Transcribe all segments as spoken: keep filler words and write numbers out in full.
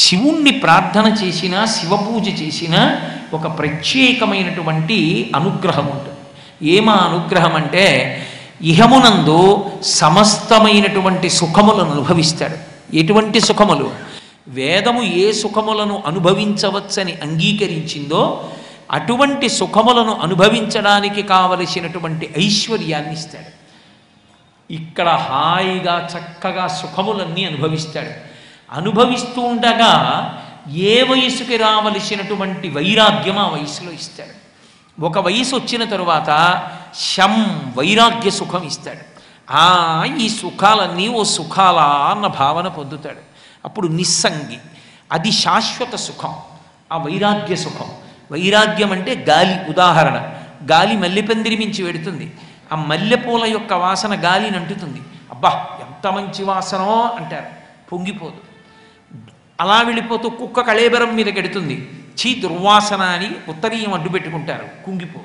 శివుణ్ణి ప్రార్థన చేసినా శివపూజ చేసినా ఒక ప్రత్యేకమైనటువంటి అనుగ్రహం ఉంటుంది. ఏమా అనుగ్రహం అంటే ఇహమునందు సమస్తమైనటువంటి సుఖములను అనుభవిస్తాడు. ఎటువంటి సుఖములు? వేదము ఏ సుఖములను అనుభవించవచ్చని అంగీకరించిందో అటువంటి సుఖములను అనుభవించడానికి కావలసినటువంటి ఐశ్వర్యాన్ని ఇస్తాడు. ఇక్కడ హాయిగా చక్కగా సుఖములన్నీ అనుభవిస్తాడు. అనుభవిస్తూ ఉండగా ఏ వయసుకి రావలసినటువంటి వైరాగ్యం ఆ వయసులో ఇస్తాడు. ఒక వయసు వచ్చిన తరువాత శం వైరాగ్య సుఖం ఇస్తాడు. ఆ ఈ సుఖాలన్నీ ఓ సుఖాలా అన్న భావన పొందుతాడు. అప్పుడు నిస్సంగి, అది శాశ్వత సుఖం, ఆ వైరాగ్య సుఖం. వైరాగ్యం అంటే గాలి. ఉదాహరణ, గాలి మల్లెపందిరి మించి వెడుతుంది. ఆ మల్లెపూల యొక్క వాసన గాలిని అంటుతుంది. అబ్బా ఎంత మంచి వాసనో అంటారు, పొంగిపోదు. అలా వెళ్ళిపోతూ కుక్క కళేబరం మీద కెడుతుంది, చీ దుర్వాసన అని ఉత్తరీయం అడ్డు పెట్టుకుంటారు, కుంగిపోదు.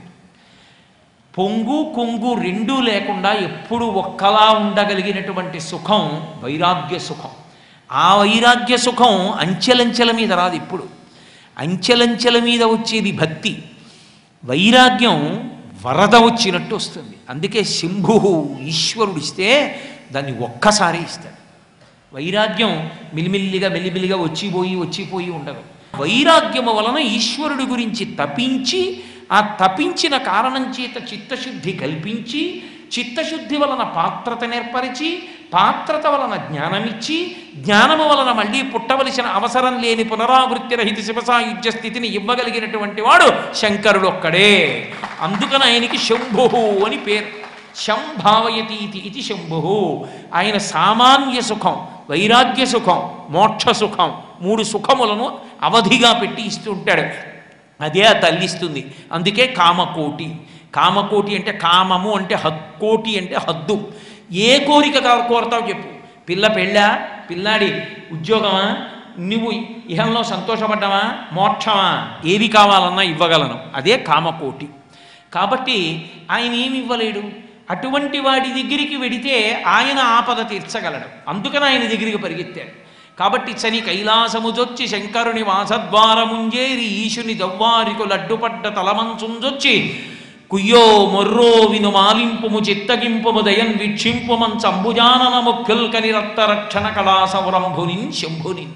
పొంగు కొంగు రెండూ లేకుండా ఎప్పుడు ఒక్కలా ఉండగలిగినటువంటి సుఖం వైరాగ్య సుఖం. ఆ వైరాగ్య సుఖం అంచెలంచెల మీద రాదు. ఇప్పుడు అంచెలంచెల మీద వచ్చేది భక్తి. వైరాగ్యం వరద వచ్చినట్టు వస్తుంది. అందుకే శంభు ఈశ్వరుడిస్తే దాన్ని ఒక్కసారి ఇస్తాడు. వైరాగ్యం మిలిమిల్లిగా మెల్లిమిల్లిగా వచ్చిపోయి వచ్చిపోయి ఉండదు. వైరాగ్యము వలన ఈశ్వరుడి గురించి తపించి, ఆ తపించిన కారణం చేత చిత్తశుద్ధి కల్పించి, చిత్తశుద్ధి వలన పాత్రత నేర్పరిచి, పాత్రత వలన జ్ఞానమిచ్చి, జ్ఞానము వలన మళ్ళీ పుట్టవలసిన అవసరం లేని పునరావృత్తి రహిత శివసాయుధ్య స్థితిని ఇవ్వగలిగినటువంటి వాడు శంకరుడు ఒక్కడే. అందుకని ఆయనకి శంభు అని పేరు. శంభావయతి ఇది శంభు. ఆయన సామాన్య సుఖం, వైరాగ్య సుఖం, మోక్ష సుఖం, మూడు సుఖములను అవధిగా పెట్టి ఇస్తూ ఉంటాడు. అదే ఆ తల్లిస్తుంది. అందుకే కామకోటి. కామకోటి అంటే కామము అంటే హక్కోటి అంటే హద్దు. ఏ కోరిక కోరతావు చెప్పు. పిల్ల పెళ్ళా, పిల్లాడి ఉద్యోగమా, నువ్వు ఇహంలో సంతోషపడ్డావా, మోక్షమా, ఏవి కావాలన్నా ఇవ్వగలను. అదే కామకోటి. కాబట్టి ఆయన ఏమి ఇవ్వలేడు. అటువంటి వాడి దగ్గరికి వెడితే ఆయన ఆపద తీర్చగలడు. అందుకని ఆయన దగ్గరికి పరిగెత్తాడు. కాబట్టి చని కైలాసముజొచ్చి శంకరుని వాసద్వారముంజేరి ఈశుని దవ్వారికు లడ్డుపడ్డ తలమంచుంజొచ్చి కుయ్యో మొర్రో విను మాలింపుము చిత్తగింపుము దయన్ వీక్షింపుమం చంబుజానన ముఖ్యుల్కని రక్త రక్షణ కళా సౌరంభునిన్ శంభుని.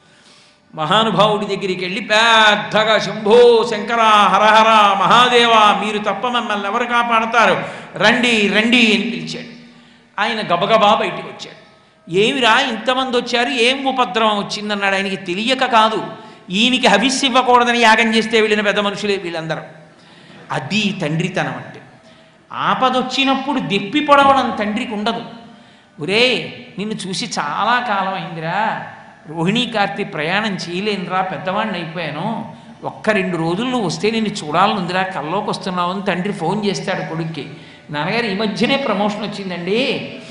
మహానుభావుడి దగ్గరికి వెళ్ళి పెద్దగా శంభో శంకర హరహర మహాదేవ మీరు తప్ప మమ్మల్ని ఎవరు కాపాడతారు, రండి రండి అని పిలిచాడు. ఆయన గబగబా బయటికి వచ్చాడు. ఏమిరా ఇంతమంది వచ్చారు, ఏం ఉపద్రవం వచ్చిందన్నాడు. ఆయనకి తెలియక కాదు, ఈయనకి హవిస్సు ఇవ్వకూడదని యాగం చేస్తే వెళ్ళిన పెద్ద మనుషులే వీళ్ళందరూ. అది తండ్రితనం అంటే. ఆపదొచ్చినప్పుడు దెప్పి పొడవడం తండ్రికి ఉండదు. ఒరే నిన్ను చూసి చాలా కాలం అయిందిరా, రోహిణీ కార్తీ ప్రయాణం చేయలేనురా, పెద్దవాడిని అయిపోయాను, ఒక్క రెండు రోజుల్లో వస్తే నిన్ను చూడాలనుందిరా, కల్లోకి వస్తున్నావు అని తండ్రి ఫోన్ చేస్తాడు కొడుక్కి. నాన్నగారు ఈ మధ్యనే ప్రమోషన్ వచ్చిందండి,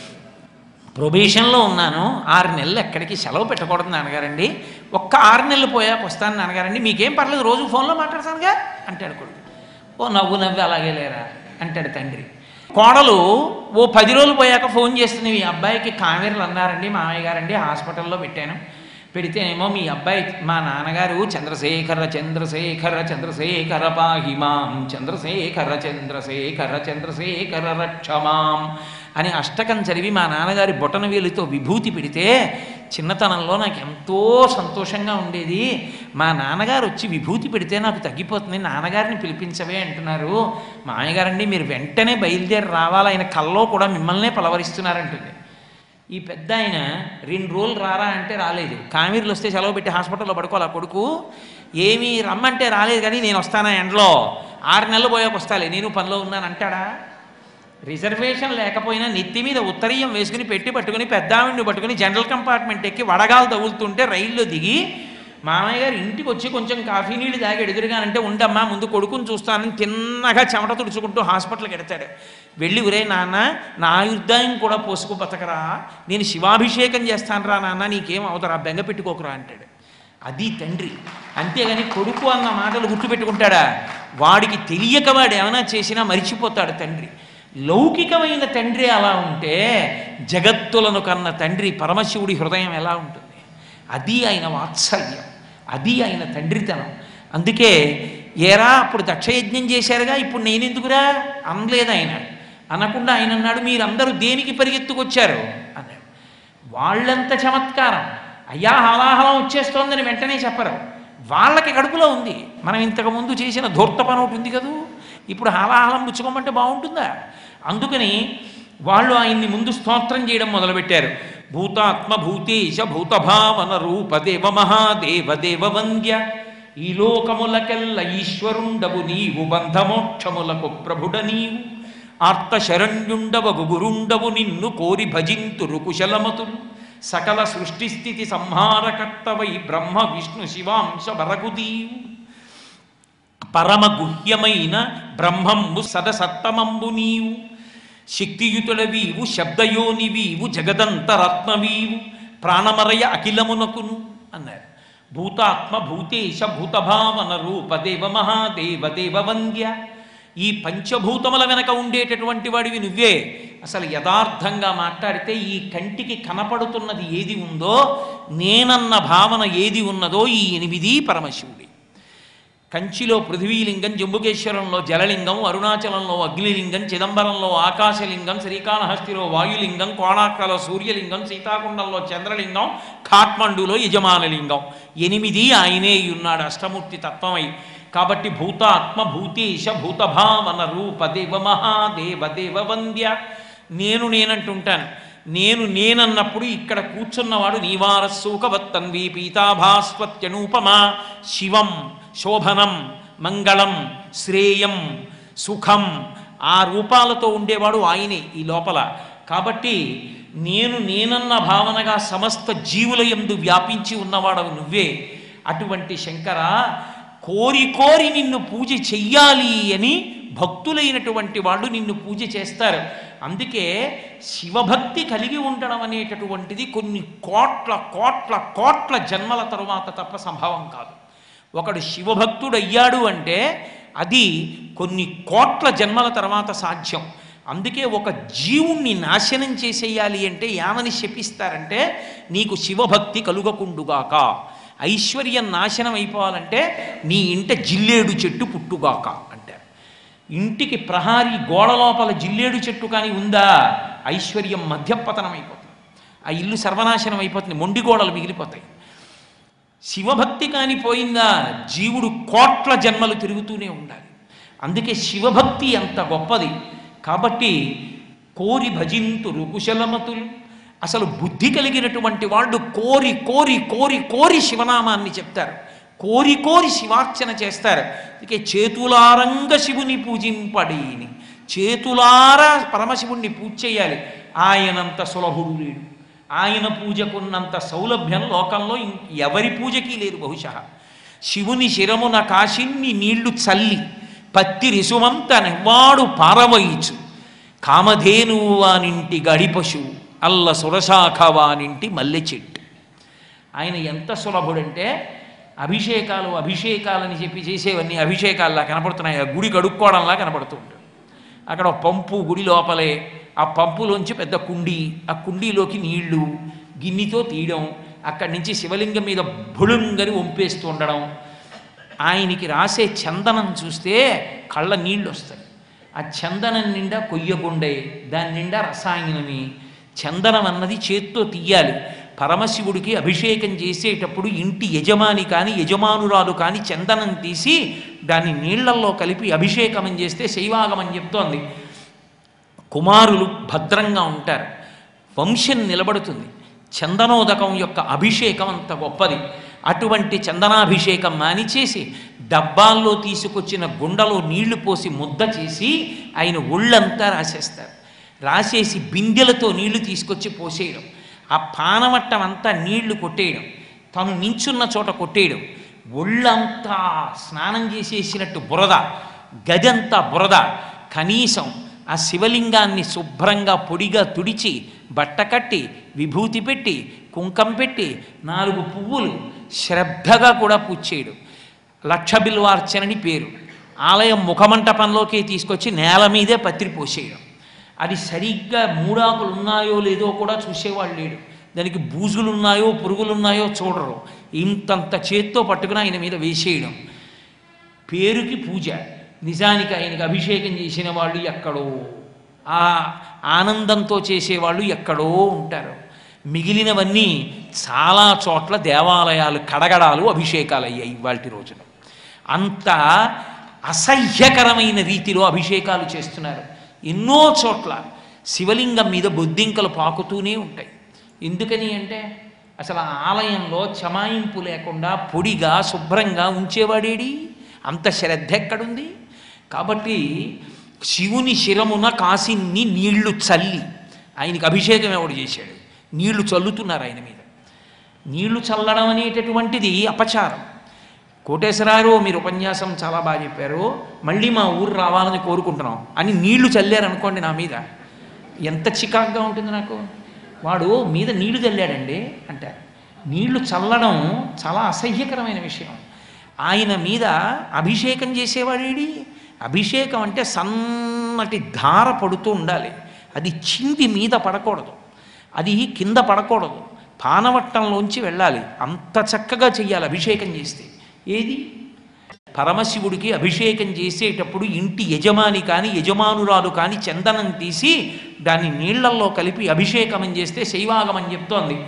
ప్రొబేషన్లో ఉన్నాను, ఆరు నెలలు ఎక్కడికి సెలవు పెట్టకూడదు నాన్నగారండి, ఒక్క ఆరు నెలలు పోయాక వస్తాను నాన్నగారండి, మీకేం పర్లేదు రోజు ఫోన్లో మాట్లాడతానుగా అంటాడు కొడుకు. ఓ నవ్వు నవ్వి అలాగే లేరా అంటాడు తండ్రి. కోడలు ఓ పది రోజులు పోయాక ఫోన్ చేస్తుంది, మీ అబ్బాయికి కావేరులు అన్నారండి మామయ్య గారండి, హాస్పిటల్లో పెట్టాను, పెడితేనేమో మీ అబ్బాయి మా నాన్నగారు చంద్రశేఖర చంద్రశేఖర చంద్రశేఖర పాహిమాం చంద్రశేఖర చంద్రశేఖర చంద్రశేఖర రక్షమాం అని అష్టకం చదివి మా నాన్నగారి బొటన వేలితో విభూతి పెడితే చిన్నతనంలో నాకు ఎంతో సంతోషంగా ఉండేది. మా నాన్నగారు వచ్చి విభూతి పెడితే నాకు తగ్గిపోతుంది, నాన్నగారిని పిలిపించవే అంటున్నారు. మామయ్యగారండి మీరు వెంటనే బయలుదేరి రావాలి, ఆయన కల్లో కూడా మిమ్మల్నే పలవరిస్తున్నారంటుంది. ఈ పెద్ద ఆయన రెండు రోజులు రారా అంటే రాలేదు, కావేరీలు వస్తే సెలవు పెట్టి హాస్పిటల్లో పడుకోవాలి. కొడుకు ఏమీ రమ్మంటే రాలేదు, కానీ నేను వస్తానా ఎండలో, ఆరు నెలలు పోయాక వస్తాలే నేను పనిలో ఉన్నాను అంటాడా? రిజర్వేషన్ లేకపోయినా నెత్తి మీద ఉత్తరీయం వేసుకుని పెట్టి పట్టుకుని పెద్దావిడిని పట్టుకుని జనరల్ కంపార్ట్మెంట్ ఎక్కి వడగాలు తగులుతుంటే రైల్లో దిగి మామయ్య గారు ఇంటికి వచ్చి కొంచెం కాఫీ నీళ్ళు తాగి ఎదురుగానంటే ఉండమ్మా ముందు కొడుకుని చూస్తానని తిన్నగా చెమట తుడుచుకుంటూ హాస్పిటల్కి ఎడతాడు. వెళ్ళి ఒరే నాన్న నా ఆయుర్దాయం కూడా పోసుకు బతకరా, నేను శివాభిషేకం చేస్తాను రా నాన్న, నీకేం అవుతారా బెంగ పెట్టుకోకరా అంటాడు. అది తండ్రి. అంతేగాని కొడుకు అన్న మాటలు గుర్తుపెట్టుకుంటాడా? వాడికి తెలియక వాడు ఏమైనా చేసినా మరిచిపోతాడు తండ్రి. లౌకికమైన తండ్రి అలా ఉంటే జగత్తులను కన్న తండ్రి పరమశివుడి హృదయం ఎలా ఉంటుంది? అది ఆయన వాత్సల్యం, అది ఆయన తండ్రితనం. అందుకే ఏరా అప్పుడు దక్షయజ్ఞం చేశారుగా, ఇప్పుడు నేనెందుకురా అనలేదు ఆయన. అనకుండా ఆయన అన్నాడు, మీరందరూ దేనికి పరిగెత్తుకొచ్చారు అన్నాడు. వాళ్ళంత చమత్కారం, అయ్యా హాలాహలం వచ్చేస్తోందని వెంటనే చెప్పరు. వాళ్ళకి కడుపులో ఉంది. మనం ఇంతకుముందు చేసిన ధూర్త పని ఒకటి ఉంది కదూ, ఇప్పుడు హాలాహలం పుచ్చుకోమంటే బాగుంటుందా? అందుకని వాళ్ళు ఆయన్ని ముందు స్తోత్రం చేయడం మొదలుపెట్టారు. భూతాత్మ భూతేశ భూతభావన రూపదేవ మహాదేవ దేవ వంద్య, ఈ లోకములకెల్ల ఈశ్వరుండవు నీవు, బంధమోక్షములకు ప్రభుడ నీవు, ఆర్త శరణ్యుండవగు గురుండవు, నిన్ను కోరి భజింతురు కుశలమతులు, సకల సృష్టిస్థితి సంహారకర్తవై బ్రహ్మ విష్ణు శివాంశ వరగుదీవు, పరమ గుహ్యమైన బ్రహ్మంబు సదసత్తమంబు నీవు, శక్తియుతుడవీవు శబ్దయోనివీవు జగదంతరత్నవీవు, ప్రాణమరయ అఖిలమునకును అన్నారు. భూతాత్మ భూతేశ భూతభావన రూపదేవ మహాదేవ దేవ వంద్య, ఈ పంచభూతముల వెనక ఉండేటటువంటి వాడివి నువ్వే. అసలు యథార్థంగా మాట్లాడితే ఈ కంటికి కనపడుతున్నది ఏది ఉందో, నేనన్న భావన ఏది ఉన్నదో, ఈ ఎనిమిది పరమశివుడి. కంచిలో పృథ్వీలింగం, జంబుకేశ్వరంలో జలలింగం, అరుణాచలంలో అగ్నిలింగం, చిదంబరంలో ఆకాశలింగం, శ్రీకాళహస్తిలో వాయులింగం, కోణార్కలో సూర్యలింగం, సీతాకుండంలో చంద్రలింగం, ఖాట్మండులో యజమానలింగం. ఎనిమిది ఆయనే ఉన్నాడు అష్టమూర్తి తత్వమై. కాబట్టి భూతాత్మ భూతేశ భూతభావన రూపదేవ మహాదేవ దేవ వంద్య, నేను నేనంటుంటాను. నేను నేనన్నప్పుడు ఇక్కడ కూర్చున్నవాడు నీవారస్సూకవత్తన్వి పీతాభాస్వత్యనూపమా, శివం శోభనం మంగళం శ్రేయం సుఖం, ఆ రూపాలతో ఉండేవాడు ఆయనే ఈ లోపల. కాబట్టి నేను నేనన్న భావనగా సమస్త జీవుల యందు వ్యాపించి ఉన్నవాడవు నువ్వే. అటువంటి శంకర, కోరి కోరి నిన్ను పూజ చెయ్యాలి అని భక్తులైనటువంటి వాళ్ళు నిన్ను పూజ చేస్తారు. అందుకే శివభక్తి కలిగి ఉండడం అనేటటువంటిది కొన్ని కోట్ల కోట్ల కోట్ల జన్మల తరువాత తప్ప సంభవం కాదు. ఒకడు శివభక్తుడు అయ్యాడు అంటే అది కొన్ని కోట్ల జన్మల తర్వాత సాధ్యం. అందుకే ఒక జీవుణ్ణి నాశనం చేసేయాలి అంటే ఏమని శపిస్తారంటే, నీకు శివభక్తి కలుగకుండుగాక. ఐశ్వర్యం నాశనం అయిపోవాలంటే నీ ఇంట జిల్లేడు చెట్టు పుట్టుగాక అంటారు. ఇంటికి ప్రహారీ గోడ లోపల జిల్లేడు చెట్టు కానీ ఉందా, ఐశ్వర్యం మధ్యపతనం అయిపోతుంది, ఆ ఇల్లు సర్వనాశనం అయిపోతుంది, మొండి గోడలు మిగిలిపోతాయి. శివభక్తి కానీ పోయిందా, జీవుడు కోట్ల జన్మలు తిరుగుతూనే ఉండాలి. అందుకే శివభక్తి అంత గొప్పది. కాబట్టి కోరి భజింతురు కుశలమతులు, అసలు బుద్ధి కలిగినటువంటి వాళ్ళు కోరి కోరి కోరి కోరి శివనామాన్ని చెప్తారు, కోరి కోరి శివార్చన చేస్తారు. అందుకే చేతులారంగ శివుని పూజింపడేని, చేతులారా పరమశివుణ్ణి పూజ చేయాలి. ఆయనంత సులభుడు లేడు, ఆయన పూజకున్నంత సౌలభ్యం లోకంలో ఎవరి పూజకి లేదు బహుశా. శివుని శిరమున కాశిన్ని నీళ్లు చల్లి పత్తి రిసుమంత నెవ్వాడు పారవయిచు, కామధేనువు వానింటి గడిపశువు అల్ల సురశాఖ వానింటి మల్లె చెట్టు. ఆయన ఎంత సులభుడంటే, అభిషేకాలు అభిషేకాలని చెప్పి చేసేవన్నీ అభిషేకాల్లా కనపడుతున్నాయి, ఆ గుడి కడుక్కోవడంలా కనపడుతూ ఉంటాడు. అక్కడ పంపు గుడి లోపలే, ఆ పంపులోంచి పెద్ద కుండీ, ఆ కుండీలోకి నీళ్లు గిన్నెతో తీయడం, అక్కడి నుంచి శివలింగం మీద బుళుంగని వంపేస్తూ ఉండడం. ఆయనకి రాసే చందనం చూస్తే కళ్ళ నీళ్ళు వస్తాయి. ఆ చందనం నిండా కొయ్యగుండే, దాని నిండా రసాయనమి. చందనం అన్నది చేత్తో తీయాలి. పరమశివుడికి అభిషేకం చేసేటప్పుడు ఇంటి యజమాని కానీ యజమానురాలు కానీ చందనం తీసి దాన్ని నీళ్లల్లో కలిపి అభిషేకం చేస్తే శైవాగమని చెప్తోంది. కుమారులు భద్రంగా ఉంటారు, వంశం నిలబడుతుంది. చందనోదకం యొక్క అభిషేకం అంత గొప్పది. అటువంటి చందనాభిషేకం మానిచేసి డబ్బాల్లో తీసుకొచ్చిన గుండలో నీళ్లు పోసి ముద్ద చేసి ఆయన ఒళ్ళంతా రాసేస్తారు. రాసేసి బిందెలతో నీళ్లు తీసుకొచ్చి పోసేయడం, ఆ పానమట్టం అంతా నీళ్లు కొట్టేయడం, తను నించున్న చోట కొట్టేయడం, ఒళ్ళంతా స్నానం చేసేసినట్టు బురద, గదంతా బురద. కనీసం ఆ శివలింగాన్ని శుభ్రంగా పొడిగా తుడిచి బట్ట కట్టి విభూతి పెట్టి కుంకం పెట్టి నాలుగు పువ్వులు శ్రద్ధగా కూడా పూజ చేయడం. లక్ష బిల్వార్చనని పేరు. ఆలయం ముఖమంటపంలోకి తీసుకొచ్చి నేల మీదే పత్రి పోసేయడం. అది సరిగ్గా మూడాకులు ఉన్నాయో లేదో కూడా చూసేవాళ్ళు లేడు. దానికి బూజులు ఉన్నాయో పురుగులు ఉన్నాయో చూడరు. ఇంతంత చేత్తో పట్టుకుని ఆయన మీద వేసేయడం. పేరుకి పూజ, నిజానికి ఆయనకి అభిషేకం చేసిన వాళ్ళు ఎక్కడో, ఆ ఆనందంతో చేసేవాళ్ళు ఎక్కడో ఉంటారు. మిగిలినవన్నీ చాలా చోట్ల దేవాలయాలు కడగడాలు అభిషేకాలు అయ్యాయి ఇవాల్టి రోజున. అంత అసహ్యకరమైన రీతిలో అభిషేకాలు చేస్తున్నారు. ఎన్నో చోట్ల శివలింగం మీద బొద్దింకలు పాకుతూనే ఉంటాయి. ఎందుకని అంటే అసలు ఆ ఆలయంలో చమాయింపు లేకుండా పొడిగా శుభ్రంగా ఉంచేవాడేడి, అంత శ్రద్ధ ఎక్కడుంది? కాబట్టి శివుని శిరమున కాసిన్ని నీళ్లు చల్లి, ఆయనకి అభిషేకం ఎవడు చేశాడు? నీళ్లు చల్లుతున్నారు ఆయన మీద. నీళ్లు చల్లడం అనేటటువంటిది అపచారం. కోటేశ్వరారు మీరు ఉపన్యాసం చాలా బాగా చెప్పారు, మళ్ళీ మా ఊరు రావాలని కోరుకుంటున్నాం అని నీళ్లు చల్లారనుకోండి నా మీద, ఎంత చికాగ్గా ఉంటుంది నాకు. వాడు మీద నీళ్లు చల్లాడండి అంటారు. నీళ్లు చల్లడం చాలా అసహ్యకరమైన విషయం. ఆయన మీద అభిషేకం చేసేవాడేడి? అభిషేకం అంటే సన్నటి ధార పడుతూ ఉండాలి. అది చింది మీద పడకూడదు, అది కింద పడకూడదు, పానవట్టంలోంచి వెళ్ళాలి. అంత చక్కగా చెయ్యాలి అభిషేకం చేస్తే. ఏది పరమశివుడికి అభిషేకం చేసేటప్పుడు ఇంటి యజమాని కానీ యజమానురాలు కానీ చందనం తీసి దాన్ని నీళ్లల్లో కలిపి అభిషేకం చేస్తే శైవాగమం చెప్తోంది.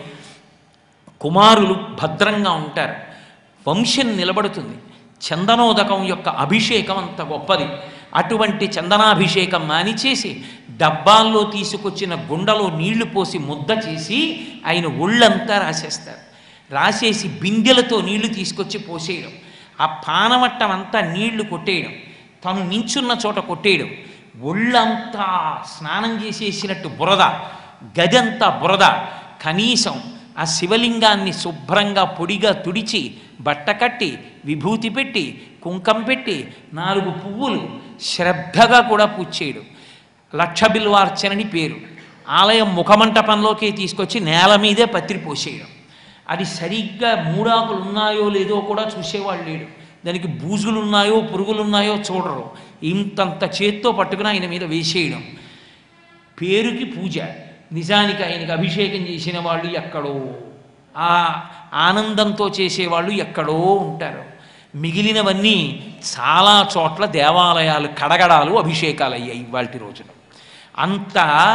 కుమారులు భద్రంగా ఉంటారు, వంశం నిలబడుతుంది. చందనోదకం యొక్క అభిషేకం అంత గొప్పది. అటువంటి చందనాభిషేకం మానిచేసి డబ్బాల్లో తీసుకొచ్చిన గుండలో నీళ్లు పోసి ముద్ద చేసి ఆయన ఒళ్ళంతా రాసేస్తారు. రాసేసి బిందెలతో నీళ్లు తీసుకొచ్చి పోసేయడం, ఆ పానవట్టం అంతా నీళ్లు కొట్టేయడం, తను నించున్న చోట కొట్టేయడం, ఒళ్ళంతా స్నానం చేసేసినట్టు బురద, గదంతా బురద. కనీసం ఆ శివలింగాన్ని శుభ్రంగా పొడిగా తుడిచి బట్ట కట్టి విభూతి పెట్టి కుంకం పెట్టి నాలుగు పువ్వులు శ్రద్ధగా కూడా పూజ చేయడం. లక్ష బిల్వార్చనని పేరు. ఆలయం ముఖమంటపంలోకి తీసుకొచ్చి నేల మీదే పత్రి పోసేయడం. అది సరిగ్గా మూడాకులు ఉన్నాయో లేదో కూడా చూసేవాళ్ళు లేడు. దానికి బూజులు ఉన్నాయో పురుగులు ఉన్నాయో చూడరు. ఇంతంత చేత్తో పట్టుకుని ఆయన మీద వేసేయడం. పేరుకి పూజ, నిజానికి ఆయనకి అభిషేకం చేసిన వాళ్ళు ఎక్కడో, ఆ ఆనందంతో చేసేవాళ్ళు ఎక్కడో ఉంటారు. మిగిలినవన్నీ చాలా చోట్ల దేవాలయాలు కడగడాలు అభిషేకాలు అయ్యాయి ఇవాల్టి రోజున. అంత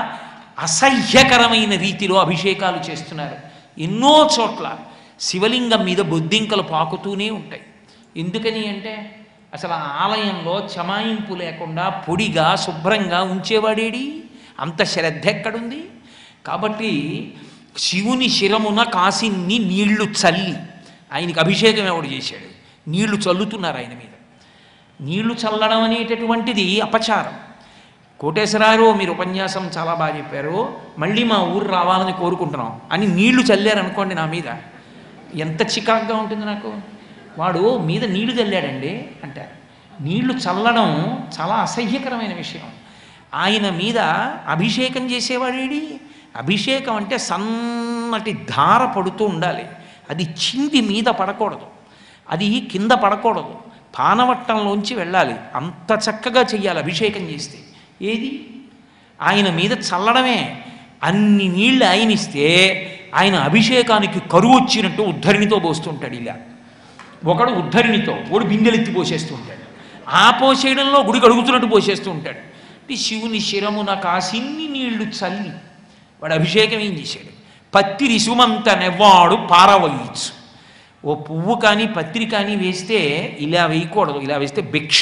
అసహ్యకరమైన రీతిలో అభిషేకాలు చేస్తున్నారు. ఎన్నో చోట్ల శివలింగం మీద బొద్దింకలు పాకుతూనే ఉంటాయి. ఎందుకని అంటే అసలు ఆ ఆలయంలో చమాయింపు లేకుండా పొడిగా శుభ్రంగా ఉంచేవాడేడి, అంత శ్రద్ధ ఎక్కడుంది? కాబట్టి శివుని శిరమున కాసిన్ని నీళ్లు చల్లి, ఆయనకి అభిషేకం ఎవడు చేశాడు? నీళ్లు చల్లుతున్నారు ఆయన మీద. నీళ్లు చల్లడం అనేటటువంటిది అపచారం. కోటేశ్వరారు మీరు ఉపన్యాసం చాలా బాగా చెప్పారు, మళ్ళీ మా ఊరు రావాలని కోరుకుంటున్నాం అని నీళ్లు చల్లారనుకోండి నా మీద, ఎంత చికాగ్గా ఉంటుంది నాకు. వాడు మీద నీళ్లు చల్లాడండి అంటారు. నీళ్లు చల్లడం చాలా అసహ్యకరమైన విషయం. ఆయన మీద అభిషేకం చేసేవాడేడి? అభిషేకం అంటే సన్నటి ధార పడుతూ ఉండాలి. అది చింది మీద పడకూడదు, అది కింద పడకూడదు, పానవట్టంలోంచి వెళ్ళాలి. అంత చక్కగా చెయ్యాలి అభిషేకం చేస్తే. ఏది ఆయన మీద చల్లడమే. అన్ని నీళ్ళు ఆయన ఇస్తే ఆయన అభిషేకానికి కరువు వచ్చినట్టు ఉద్ధరిణితో పోస్తుంటాడు. ఇలా ఒకడు ఉద్ధరిణితో, ఒకడు బిందెలెత్తి పోసేస్తూ ఉంటాడు. ఆ పోసేయడంలో గుడి కడుగుతున్నట్టు పోసేస్తూ ఉంటాడు. శివుని శిరమున కాసిన్ని నీళ్లు చల్లి వాడు అభిషేకం ఏం చేశాడు? పత్తిరి సుమంత నెవ్వాడు పారవయించు. ఓ పువ్వు కానీ పత్రి కానీ వేస్తే ఇలా వేయకూడదు, ఇలా వేస్తే భిక్ష,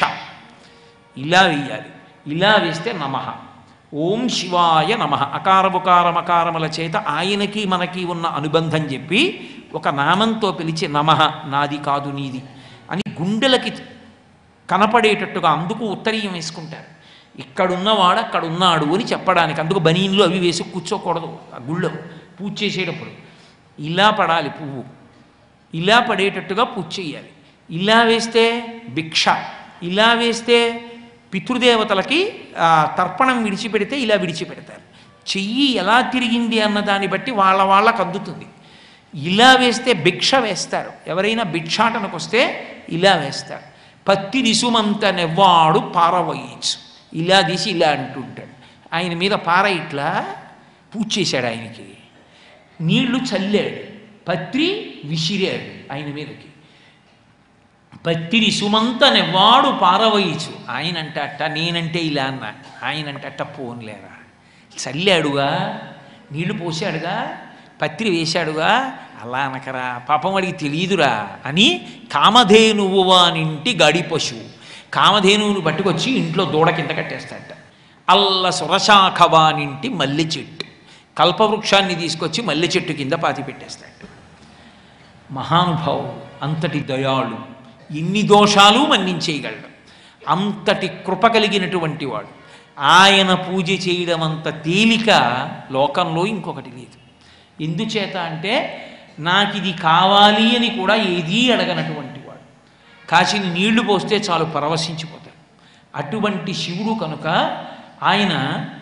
ఇలా వేయాలి. ఇలా వేస్తే నమః, ఓం శివాయ నమః. అకార బుకార మకారముల చేత ఆయనకి మనకి ఉన్న అనుబంధం చెప్పి ఒక నామంతో పిలిచి నమః నాది కాదు నీది అని గుండెలకి కనపడేటట్టుగా అందుకు ఉత్తరీయం వేసుకుంటారు. ఇక్కడున్నవాడు అక్కడున్నాడు అని చెప్పడానికి. అందుకు బనీన్లు అవి వేసి కూర్చోకూడదు ఆ గుళ్ళో పూజ చేసేటప్పుడు. ఇలా పడాలి పువ్వు, ఇలా పడేటట్టుగా పూజ చేయాలి. ఇలా వేస్తే భిక్ష, ఇలా వేస్తే పితృదేవతలకి తర్పణం విడిచిపెడితే ఇలా విడిచిపెడతారు. చెయ్యి ఎలా తిరిగింది అన్న దాన్ని బట్టి వాళ్ళ వాళ్ళకు అందుతుంది. ఇలా వేస్తే భిక్ష వేస్తారు. ఎవరైనా భిక్షాటనకు వస్తే ఇలా వేస్తారు. పత్తి రిసుమంత నెవ్వాడు పారవయించు, ఇలా తీసి ఇలా అంటుంటాడు. ఆయన మీద పార ఇట్లా పూజ చేశాడు ఆయనకి. నీళ్లు చల్లాడు, పత్రి విసిరాడు ఆయన మీదకి. పత్తిరి సుమంతనెవ్వాడు పారవయిచు. ఆయనంట అట్ట, నేనంటే ఇలా అన్న. ఆయనంట అట్ట పోన్లేరా, చల్లాడుగా, నీళ్లు పోసాడుగా, పత్రి వేశాడుగా, అలా అనకరా, పాపం వాడికి తెలియదురా అని కామధేనువు వానింటి గడి పశువు, కామధేనువును పట్టుకొచ్చి ఇంట్లో దూడ కింద కట్టేస్తాడట. అల్ల సురశాఖవానింటి మల్లె చెట్టు, కల్పవృక్షాన్ని తీసుకొచ్చి మల్లె చెట్టు కింద పాతి పెట్టేస్తాడు. మహానుభావుడు, అంతటి దయాళు, ఇన్ని దోషాలు మన్నించేయగలడు, అంతటి కృప కలిగినటువంటి వాడు. ఆయన పూజ చేయడం అంత తేలిక లోకంలో ఇంకొకటి లేదు. ఎందుచేత అంటే నాకు ఇది కావాలి అని కూడా ఏదీ అడగనటువంటి వాడు. కాసిని నీళ్లు పోస్తే చాలు పరవశించిపోతాడు. అటువంటి శివుడు కనుక ఆయన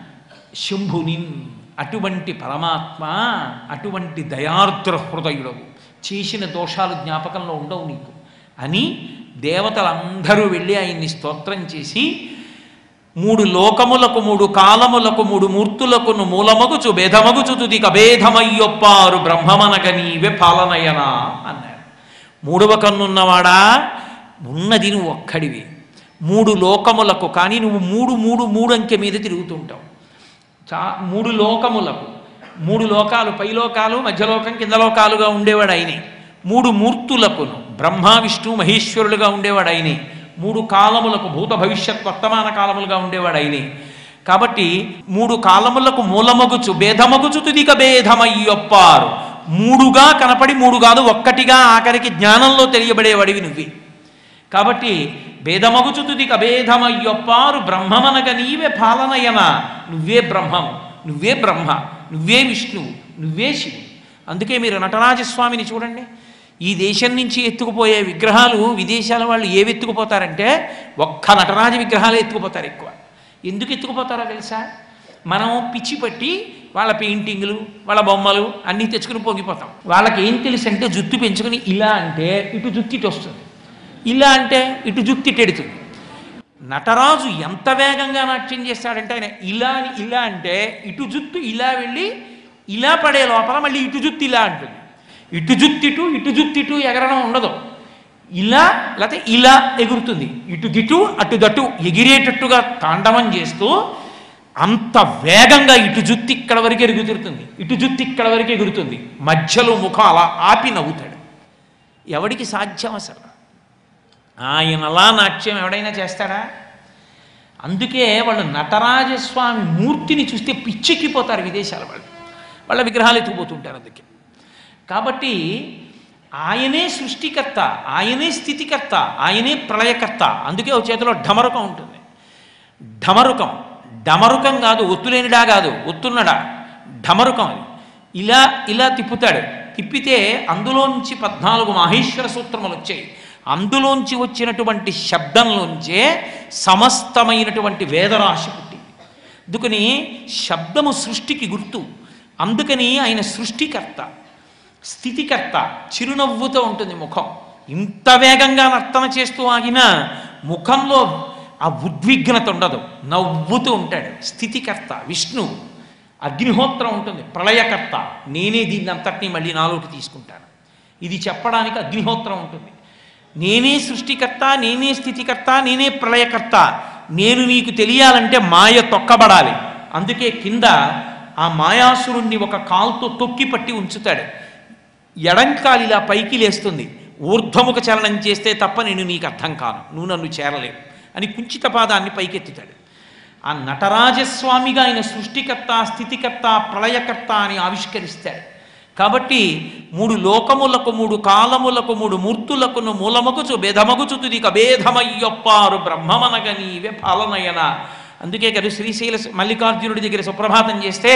శంభుని, అటువంటి పరమాత్మ, అటువంటి దయార్ద్ర హృదయుడవు, చేసిన దోషాలు జ్ఞాపకంలో ఉండవు నీకు అని దేవతలందరూ వెళ్ళి ఆయన్ని స్తోత్రం చేసి, మూడు లోకములకు మూడు కాలములకు మూడు మూర్తులకును మూలమగుచు భేదమగుచు తుదిక భేదమయ్యొప్పారు బ్రహ్మమనగ నీవే పాలనయనా అన్నారు. మూడవ కన్నున్నవాడా, ఉన్నది నువ్వు ఒక్కడివి. మూడు లోకములకు, కానీ నువ్వు మూడు మూడు మూడు అంకె మీద తిరుగుతుంటావు. చా మూడు లోకములకు, మూడు లోకాలు, పైలోకాలు, మధ్యలోకం, కింద లోకాలుగా ఉండేవాడు ఆయనే. మూడు మూర్తులకును, బ్రహ్మ విష్ణు మహేశ్వరులుగా ఉండేవాడు ఆయనే. మూడు కాలములకు, భూత భవిష్యత్ వర్తమాన కాలములుగా ఉండేవాడు ఆయనే. కాబట్టి మూడు కాలములకు మూలమగుచు భేదమగుచు తుదిక భేదమయ్యొప్పారు, మూడుగా కనపడి మూడు కాదు ఒక్కటిగా ఆఖరికి జ్ఞానంలో తెలియబడేవాడివి నువ్వే. కాబట్టి భేదమగుచు తుదిక భేదమయ్యొప్పారు బ్రహ్మమనగ నీవే పాలనయన, నువ్వే బ్రహ్మం, నువ్వే బ్రహ్మ, నువ్వే విష్ణువు, నువ్వే శివుడు. అందుకే మీరు నటరాజస్వామిని చూడండి. ఈ దేశం నుంచి ఎత్తుకుపోయే విగ్రహాలు విదేశాల వాళ్ళు ఏవి ఎత్తుకుపోతారంటే ఒక్క నటరాజ విగ్రహాలే ఎత్తుకుపోతారు ఎక్కువ. ఎందుకు ఎత్తుకుపోతారో తెలుసా? మనం పిచ్చి పట్టి వాళ్ళ పెయింటింగ్లు, వాళ్ళ బొమ్మలు అన్నీ తెచ్చుకుని పొంగిపోతాం. వాళ్ళకి ఏం తెలుసు అంటే జుత్తు పెంచుకుని ఇలా అంటే ఇటు జుత్తి ఇటు వస్తుంది, ఇలా అంటే ఇటు జుత్తి ఇటు ఎడుతుంది. నటరాజు ఎంత వేగంగా నాట్యం చేస్తాడంటే ఆయన ఇలా అని ఇలా అంటే ఇటు జుత్తు ఇలా వెళ్ళి ఇలా పడే లోపల మళ్ళీ ఇటు జుత్తు ఇలా అంటుంది. ఇటు జుత్తిటు ఇటు జుత్తిటు ఎగరడం ఉండదు, ఇలా లేకపోతే ఇలా ఎగురుతుంది. ఇటు దిటు అటు దటు ఎగిరేటట్టుగా తాండవం చేస్తూ అంత వేగంగా ఇటు జుత్తి ఇక్కడ వరకు ఎగురుతుంది, ఇటు జుత్తి ఇక్కడ వరకు ఎగురుతుంది. మధ్యలో ముఖం అలా ఆపి నవ్వుతాడు. ఎవడికి సాధ్యం అసలు? ఆయనలా నాట్యం ఎవడైనా చేస్తాడా? అందుకే వాళ్ళు నటరాజస్వామి మూర్తిని చూస్తే పిచ్చెక్కిపోతారు విదేశాల వాళ్ళు, వాళ్ళ విగ్రహాలు ఎత్తుకుపోతుంటారు. అందుకే కాబట్టి ఆయనే సృష్టికర్త, ఆయనే స్థితికర్త, ఆయనే ప్రళయకర్త. అందుకే ఒక చేతిలో ఢమరుకం ఉంటుంది. ఢమరుకం, డమరుకం కాదు, ఒత్తులేనిడా కాదు, ఒత్తున్నడా, ఢమరుకం. అది ఇలా ఇలా తిప్పుతాడు. తిప్పితే అందులోంచి పద్నాలుగు మాహేశ్వర సూత్రములు వచ్చాయి. అందులోంచి వచ్చినటువంటి శబ్దంలోంచే సమస్తమైనటువంటి వేదరాశి పుట్టింది. అందుకని శబ్దము సృష్టికి గుర్తు. అందుకని ఆయన సృష్టికర్త, స్థితికర్త. చిరునవ్వుతో ఉంటుంది ముఖం. ఇంత వేగంగా నర్తన చేస్తూ ఆగినా ముఖంలో ఆ ఉద్విగ్నత ఉండదు, నవ్వుతూ ఉంటాడు. స్థితికర్త విష్ణువు. అగ్నిహోత్రం ఉంటుంది, ప్రళయకర్త. నేనే దీన్ని అంతటినీ మళ్ళీ నాలోకి తీసుకుంటాను. ఇది చెప్పడానికి అగ్నిహోత్రం ఉంటుంది. నేనే సృష్టికర్త, నేనే స్థితికర్త, నేనే ప్రళయకర్త. నేను నీకు తెలియాలంటే మాయ తొక్కబడాలి. అందుకే కింద ఆ మాయాసురుణ్ణి ఒక కాలుతో తొక్కి పట్టి ఉంచుతాడు. ఎడంకాలు ఇలా పైకి లేస్తుంది. ఊర్ధ్వముఖ చలనం చేస్తే తప్ప నేను నీకు అర్థం కాను, నువ్వు నన్ను చేరలేవు అని కుంచిత పాదాన్ని పైకెత్తుతాడు. ఆ నటరాజస్వామిగా ఆయన సృష్టికర్త, స్థితికర్త, ప్రళయకర్త అని ఆవిష్కరిస్తాడు. కాబట్టి మూడు లోకములకు, మూడు కాలములకు, మూడు మూర్తులకును మూలమగుచు భేదమగుచు తుదిక భేదమయ్యొప్పారు బ్రహ్మమనగ నీవే పాలనయన. అందుకే కదా శ్రీశైల మల్లికార్జునుడి దగ్గర సుప్రభాతం చేస్తే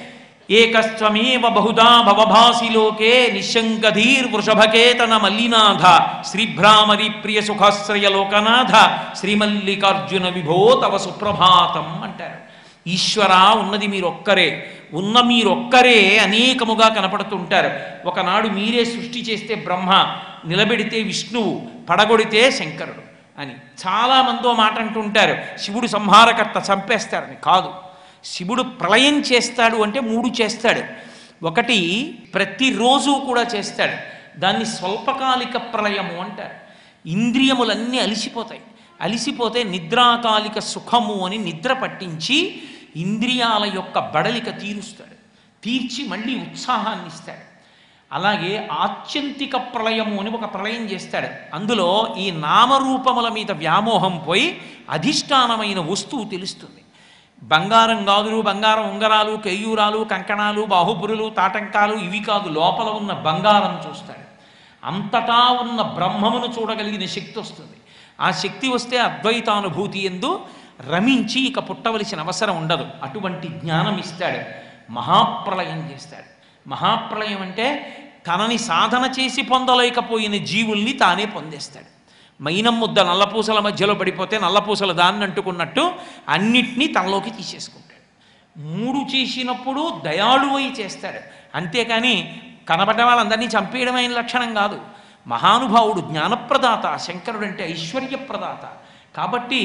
ఏకస్త్వమేవ బహుదా భవభాసి లోకే నిశంకధీర్ వృషభకేతన మల్లినాథ శ్రీభ్రామరి ప్రియ సుఖాశ్రయ లోకనాథ శ్రీమల్లికార్జున విభో తవ సుప్రభాతం అంటారు. ఈశ్వర ఉన్నది మీరొక్కరే, ఉన్న మీరొక్కరే అనేకముగా కనపడుతుంటారు. ఒకనాడు మీరే సృష్టి చేస్తే బ్రహ్మ, నిలబెడితే విష్ణువు, పడగొడితే శంకరుడు అని చాలామందో మాట అంటుంటారు. శివుడు సంహారకర్త, చంపేస్తాడని. కాదు, శివుడు ప్రళయం చేస్తాడు అంటే మూడు చేస్తాడు. ఒకటి ప్రతిరోజు కూడా చేస్తాడు, దాన్ని స్వల్పకాలిక ప్రళయము అంటారు. ఇంద్రియములన్నీ అలిసిపోతాయి, అలిసిపోతే నిద్రాకాలిక సుఖము అని నిద్ర పట్టించి ఇంద్రియాల యొక్క బడలిక తీరుస్తాడు, తీర్చి మళ్ళీ ఉత్సాహాన్ని ఇస్తాడు. అలాగే ఆత్యంతిక ప్రళయము అని ఒక ప్రళయం చేస్తాడు. అందులో ఈ నామరూపముల మీద వ్యామోహం పోయి అధిష్టానమైన వస్తువు తెలుస్తుంది. బంగారం గాజులు, బంగారం ఉంగరాలు, కేయూరాలు, కంకణాలు, బాహుపురులు, తాటంకాలు ఇవి కాదు, లోపల ఉన్న బంగారం చూస్తాడు. అంతటా ఉన్న బ్రహ్మమును చూడగలిగిన శక్తి వస్తుంది. ఆ శక్తి వస్తే అద్వైతానుభూతి ఎందు రమించి ఇక పుట్టవలసిన అవసరం ఉండదు. అటువంటి జ్ఞానం ఇస్తాడు. మహాప్రళయం చేస్తాడు. మహాప్రళయం అంటే తనని సాధన చేసి పొందలేకపోయిన జీవుల్ని తానే పొందేస్తాడు. మైనం ముద్ద నల్లపూసల మధ్యలో పడిపోతే నల్లపూసలు దాన్ని అంటుకున్నట్టు అన్నిటినీ తనలోకి తీసేసుకుంటాడు. మూడు చేసినప్పుడు దయాళువై చేస్తాడు. అంతేకాని కనబడ్డ వాళ్ళందరినీ చంపేయడమైన లక్షణం కాదు. మహానుభావుడు, జ్ఞానప్రదాత. శంకరుడు అంటే ఐశ్వర్యప్రదాత. కాబట్టి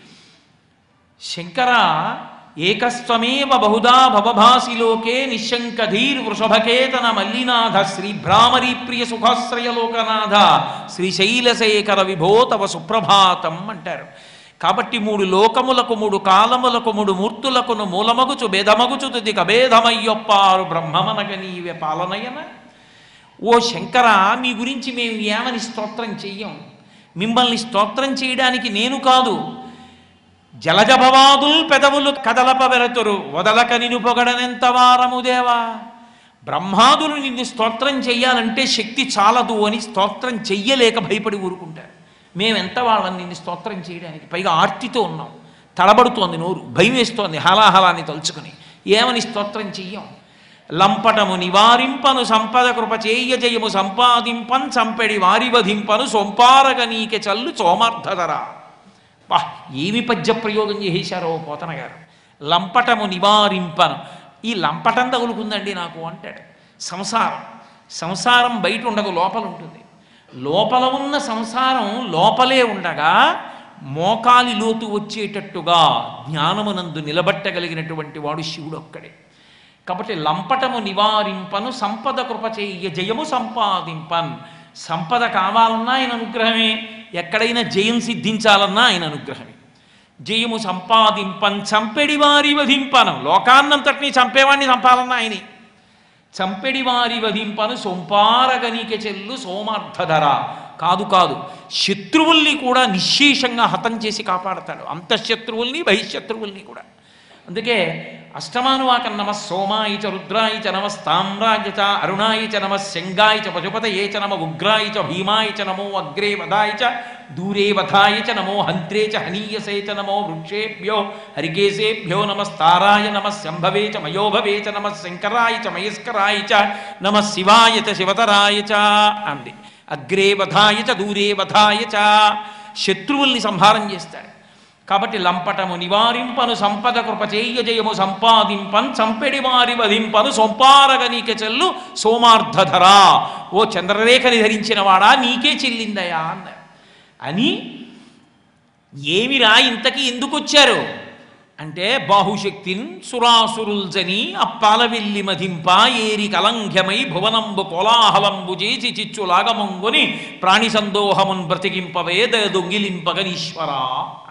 శంకర ఏకస్వమేవ బహుదా భవభాసి లోకే నిశంకధీర్ వృషభకేతన మల్లినాథ శ్రీభ్రామరీ ప్రియ సుఖాశ్రయ లోకనాథ శ్రీశైలశేఖర విభో తవ సుప్రభాతం అంటారు. కాబట్టి మూడు లోకములకు, మూడు కాలములకు, మూడు మూర్తులకును మూలమగుచు భేదమగుచు తుది కభేదమయ్యొప్పారు బ్రహ్మమనగ నీవే పాలనయన. ఓ శంకర, మీ గురించి మేము ఏమని స్తోత్రం చెయ్యం. మిమ్మల్ని స్తోత్రం చేయడానికి నేను కాదు, జలజభవాదుల్ పెదవులు కదలప వెరతురు వదలక నిన్ను పొగడనెంత వారము దేవా. బ్రహ్మాదులు నిన్ను స్తోత్రం చెయ్యాలంటే శక్తి చాలదు అని స్తోత్రం చెయ్యలేక భయపడి ఊరుకుంటారు. మేమెంత వాళ్ళని నిన్ను స్తోత్రం చేయడానికి. పైగా ఆర్తితో ఉన్నాం, తడబడుతోంది నోరు, భయం వేస్తోంది హాలాహలాన్ని తలుచుకుని. ఏమని స్తోత్రం చెయ్యం. లంపటము నివారింపను సంపద కృప చేయ జయము సంపాదింపన్ చంపెడి వారివధింపను సొంపారగ నీకె చల్లు సోమార్థధరా. వా, ఏమి పద్య ప్రయోగం చేశారో పోతన గారు. లంపటము నివారింపను. ఈ లంపటం తగులుకుందండి నాకు అంటాడు. సంసారం సంసారం బయట ఉండదు, లోపల ఉంటుంది. లోపల ఉన్న సంసారం లోపలే ఉండగా మోకాలి లోతు వచ్చేటట్టుగా జ్ఞానమునందు నిలబట్టగలిగినటువంటి వాడు శివుడు ఒక్కడే. కాబట్టి లంపటము నివారింపను సంపద కృప చెయ్య జయము సంపాదింపన్. సంపద కావాలన్నా ఆయన అనుగ్రహమే, ఎక్కడైనా జయం సిద్ధించాలన్నా ఆయన అనుగ్రహమే. జయము సంపాదింపన్ చంపెడి వారి వధింపను. లోకాన్నంతటినీ చంపేవాడిని చంపాలన్నా ఆయనే. చంపెడి వారి వధింపను సొంపారగనిక చెల్లు సోమార్థధర. కాదు కాదు, శత్రువుల్ని కూడా నిశ్శేషంగా హతం చేసి కాపాడతాడు. అంతఃశత్రువుల్ని బహిశత్రువుల్ని కూడా. అందుకే అష్టమానువాకం నమ సోమాయ చ రుద్రాయ చ నమ స్తామ్రాయ చ అరుణాయ చ నమ శంగాయ చ పశుపతయే చ నమ ఉగ్రాయ చ భీమాయ చ నమో అగ్రే వధాయ చ దూరే వధాయ చ నమో హంత్రే చ హనీయసే చ నమో వృక్షేభ్యో హరికేశేభ్యో నమస్తారాయ నమ శంభవే చ మయోభవే చ నమ శంకరాయ చ మయస్కరాయ చ నమ శివాయ చ శివతరాయ చ అంది. అగ్రే వధాయ చ దూరే వధాయ చ. శత్రువుల్ని సంహారం చేస్తాడు. కాబట్టి లంపటము నివారింపను సంపద కృప చేయ జయము సంపాదింపన్ చంపెడి వారి వధింపను సొంపారగ నీకే చెల్లు సోమార్థధరా. ఓ చంద్రరేఖని ధరించిన వాడా నీకే చెల్లిందయా అన్నారు. అని ఏమిరా ఇంతకీ ఎందుకు వచ్చారు అంటే, బాహుశక్తిన్ సురాసురుల్జని అప్పాలవెల్లి మధింప ఏరి కలంఘ్యమై భువనంబు కోలాహలంబు చేసి చిచ్చులాగమంగుని ప్రాణి సందోహమున్ బ్రతికింపవే దొంగిలింపగనీశ్వరా